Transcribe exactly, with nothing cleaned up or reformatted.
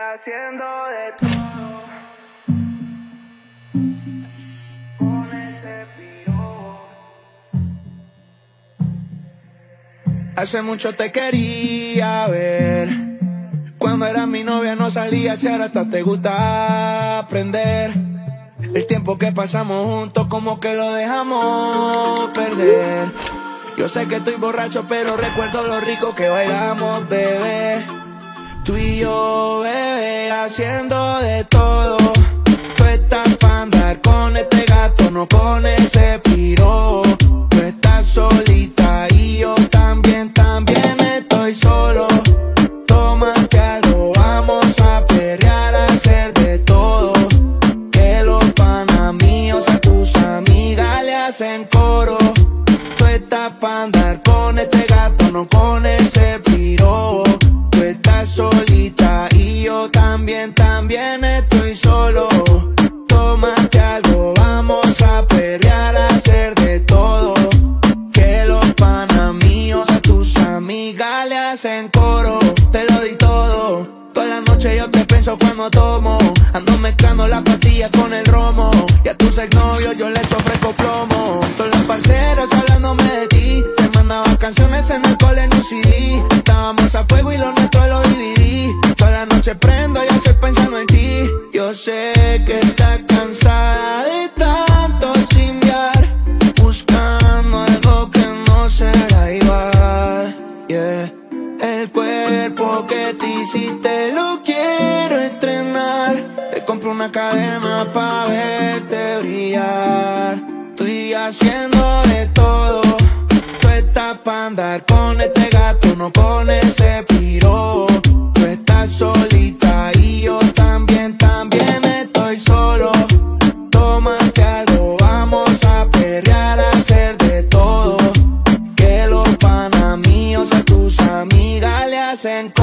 haciendo de todo con ese piro. Hace mucho te quería ver. Cuando eras mi novia no salías y ahora hasta te gusta aprender. El tiempo que pasamos juntos como que lo dejamos perder. Yo sé que estoy borracho pero recuerdo lo rico que bailamos, bebé. Tú y yo, bebé, haciendo de todo. Tú estás pa' andar con este gato, no con ese piro. Tú estás solita y yo también, también estoy solo. Tómate algo, vamos a perrear, a hacer de todo. Que los panas míos a tus amigas le hacen coro. Tú estás pa' andar con este gato, no con ese piro. Tú estás solita y yo también, también estoy solo. Tómate algo, vamos a perrear, a hacer de todo. Que los panas míos a tus amigas le hacen coro. Te lo di todo, toda la noche yo te pienso cuando tomo. Ando mezclando las pastillas con el romo. Y a tus exnovios yo les ofrezco plomo. Todos los parceros hablándome de ti. Te mandaba canciones en el cole en un C D. Estábamos a fuego y lo nuestro lo dividí. Toda la noche prendo y estoy pensando en ti. Yo sé que estás cansada de tanto chingar, buscando algo que no será igual, yeah. El cuerpo que te hiciste lo quiero estrenar. Te compro una cadena pa' verte brillar. Estoy haciendo de todo. Tú estás pa' andar con este gato, no con ese piro. Tú estás solita y yo también, también estoy solo. Tómate algo, vamos a perrear, a hacer de todo. Que los panas míos a tus amigas le hacen